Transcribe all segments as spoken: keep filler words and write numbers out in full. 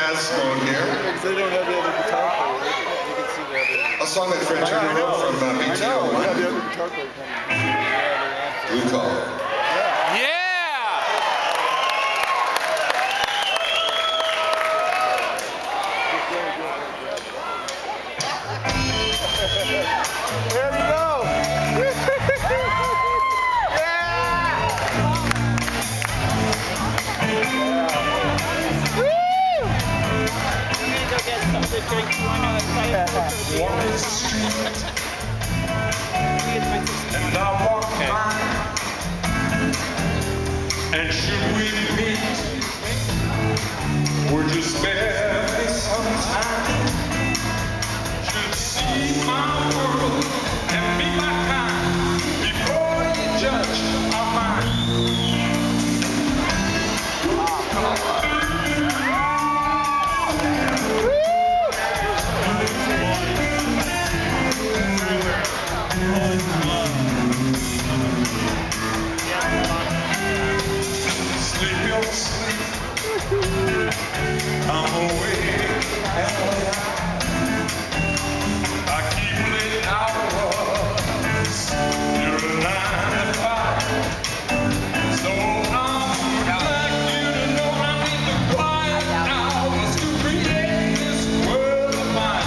jazz mode here. Because they don't have the other guitar player. You can see the other. A song that Fred Turner wrote from uh, B T O. I know. We have the other guitar player coming. Blue Collar. Yeah! There we go! And I walk by, and should we meet, would you spare me some time? Should see my world and be my kind before you judge our mind. Sleep your sleep, I'm awake at night. I keep late hours, you're a nine to five. So I'd like you to know I need the quiet hours to create this world of mine.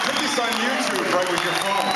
Put this on YouTube, right, with your phone.